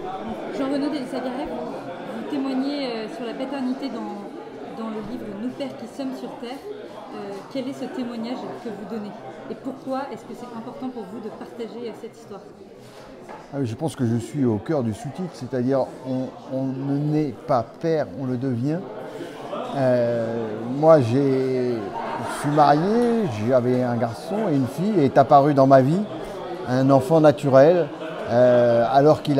Jean-Renaud Delisagaray, vous témoignez sur la paternité dans le livre Nous pères qui sommes sur Terre. Quel est ce témoignage que vous donnez? Et pourquoi est-ce que c'est important pour vous de partager cette histoire? Je pense que je suis au cœur du sous-titre, c'est-à-dire on ne naît pas père, on le devient. Moi, je suis marié, j'avais un garçon et une fille, et est apparu dans ma vie un enfant naturel, alors qu'il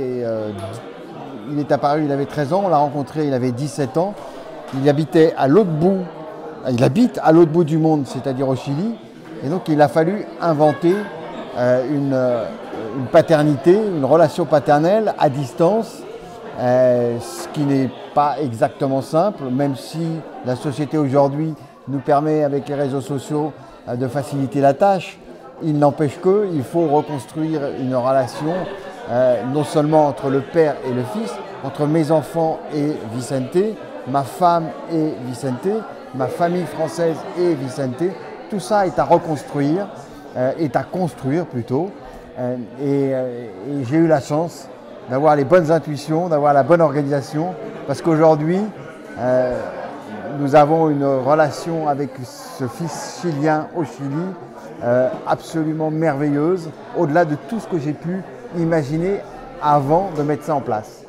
est apparu, il avait 13 ans, on l'a rencontré, il avait 17 ans. Il habitait à l'autre bout, il habite à l'autre bout du monde, c'est-à-dire au Chili, et donc il a fallu inventer une paternité, une relation paternelle à distance, ce qui n'est pas exactement simple, même si la société aujourd'hui nous permet avec les réseaux sociaux de faciliter la tâche. Il n'empêche qu'il faut reconstruire une relation non seulement entre le père et le fils, entre mes enfants et Vicente, ma femme et Vicente, ma famille française et Vicente. Tout ça est à reconstruire, est à construire plutôt. Et j'ai eu la chance d'avoir les bonnes intuitions, d'avoir la bonne organisation, parce qu'aujourd'hui, nous avons une relation avec ce fils chilien au Chili absolument merveilleuse, au-delà de tout ce que j'ai pu imaginer avant de mettre ça en place.